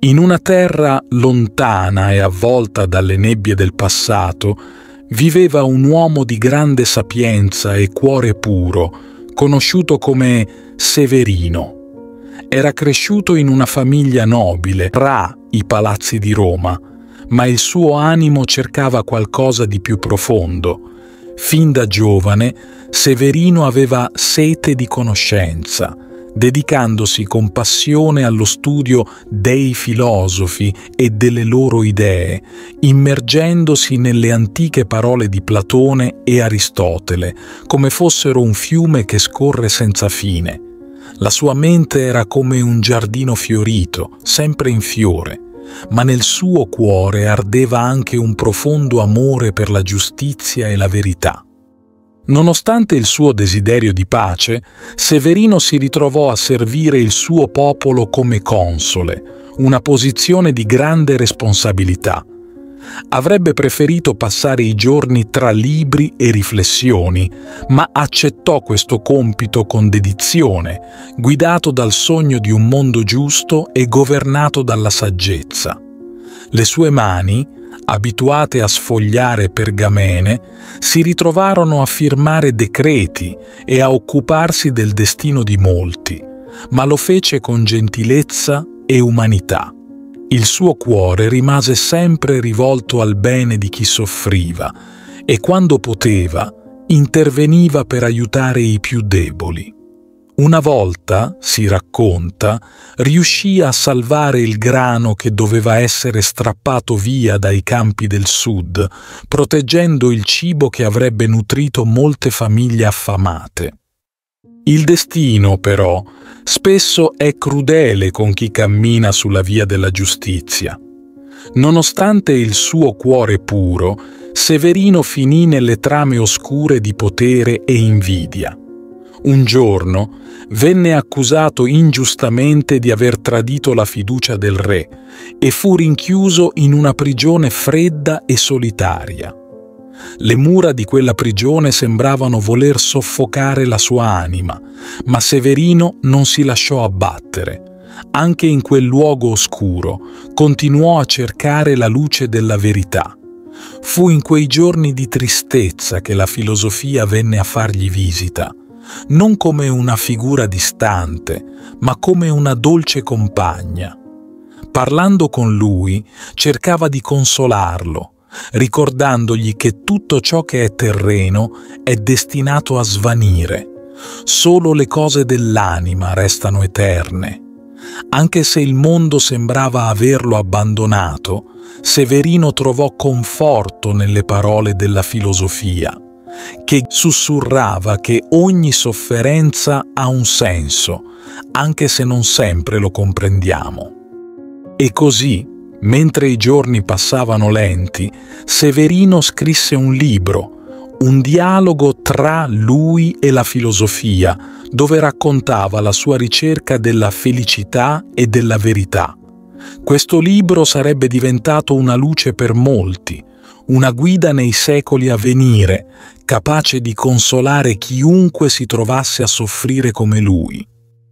In una terra lontana e avvolta dalle nebbie del passato, viveva un uomo di grande sapienza e cuore puro, conosciuto come Severino. Era cresciuto in una famiglia nobile, tra i palazzi di Roma, ma il suo animo cercava qualcosa di più profondo. Fin da giovane, Severino aveva sete di conoscenza, dedicandosi con passione allo studio dei filosofi e delle loro idee, immergendosi nelle antiche parole di Platone e Aristotele, come fossero un fiume che scorre senza fine. La sua mente era come un giardino fiorito, sempre in fiore, ma nel suo cuore ardeva anche un profondo amore per la giustizia e la verità. Nonostante il suo desiderio di pace, Severino si ritrovò a servire il suo popolo come console, una posizione di grande responsabilità. Avrebbe preferito passare i giorni tra libri e riflessioni, ma accettò questo compito con dedizione, guidato dal sogno di un mondo giusto e governato dalla saggezza. Le sue mani, abituate a sfogliare pergamene, si ritrovarono a firmare decreti e a occuparsi del destino di molti, ma lo fece con gentilezza e umanità. Il suo cuore rimase sempre rivolto al bene di chi soffriva e quando poteva interveniva per aiutare i più deboli. Una volta, si racconta, riuscì a salvare il grano che doveva essere strappato via dai campi del sud, proteggendo il cibo che avrebbe nutrito molte famiglie affamate. Il destino, però, spesso è crudele con chi cammina sulla via della giustizia. Nonostante il suo cuore puro, Severino finì nelle trame oscure di potere e invidia. Un giorno venne accusato ingiustamente di aver tradito la fiducia del re e fu rinchiuso in una prigione fredda e solitaria. Le mura di quella prigione sembravano voler soffocare la sua anima, ma Severino non si lasciò abbattere. Anche in quel luogo oscuro continuò a cercare la luce della verità. Fu in quei giorni di tristezza che la filosofia venne a fargli visita, non come una figura distante, ma come una dolce compagna. Parlando con lui, cercava di consolarlo, ricordandogli che tutto ciò che è terreno è destinato a svanire. Solo le cose dell'anima restano eterne. Anche se il mondo sembrava averlo abbandonato, Severino trovò conforto nelle parole della filosofia, che sussurrava che ogni sofferenza ha un senso, anche se non sempre lo comprendiamo. E così, mentre i giorni passavano lenti, Severino scrisse un libro, un dialogo tra lui e la filosofia, dove raccontava la sua ricerca della felicità e della verità. Questo libro sarebbe diventato una luce per molti, una guida nei secoli a venire, capace di consolare chiunque si trovasse a soffrire come lui.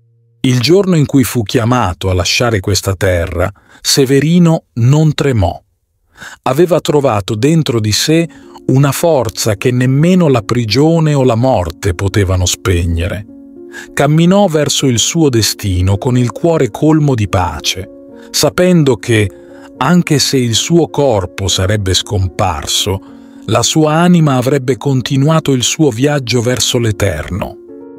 Il giorno in cui fu chiamato a lasciare questa terra, Severino non tremò. Aveva trovato dentro di sé una forza che nemmeno la prigione o la morte potevano spegnere. Camminò verso il suo destino con il cuore colmo di pace, sapendo che, anche se il suo corpo sarebbe scomparso, la sua anima avrebbe continuato il suo viaggio verso l'eterno.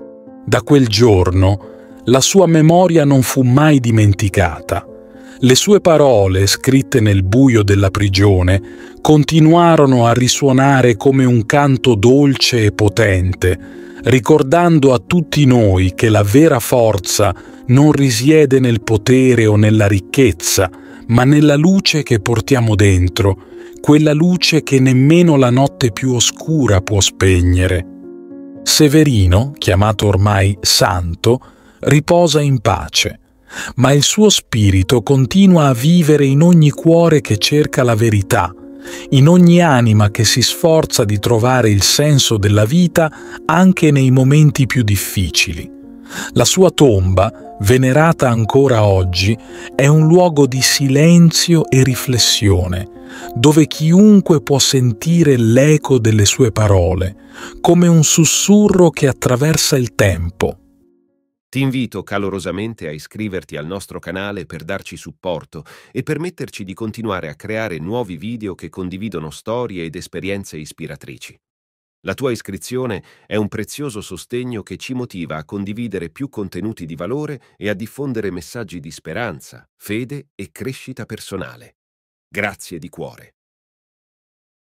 Da quel giorno, la sua memoria non fu mai dimenticata. Le sue parole, scritte nel buio della prigione, continuarono a risuonare come un canto dolce e potente, ricordando a tutti noi che la vera forza non risiede nel potere o nella ricchezza, ma nella luce che portiamo dentro, quella luce che nemmeno la notte più oscura può spegnere. Severino, chiamato ormai santo, riposa in pace, ma il suo spirito continua a vivere in ogni cuore che cerca la verità, in ogni anima che si sforza di trovare il senso della vita anche nei momenti più difficili. La sua tomba Venerata ancora oggi, è un luogo di silenzio e riflessione, dove chiunque può sentire l'eco delle sue parole, come un sussurro che attraversa il tempo. Ti invito calorosamente a iscriverti al nostro canale per darci supporto e permetterci di continuare a creare nuovi video che condividono storie ed esperienze ispiratrici. La tua iscrizione è un prezioso sostegno che ci motiva a condividere più contenuti di valore e a diffondere messaggi di speranza, fede e crescita personale. Grazie di cuore.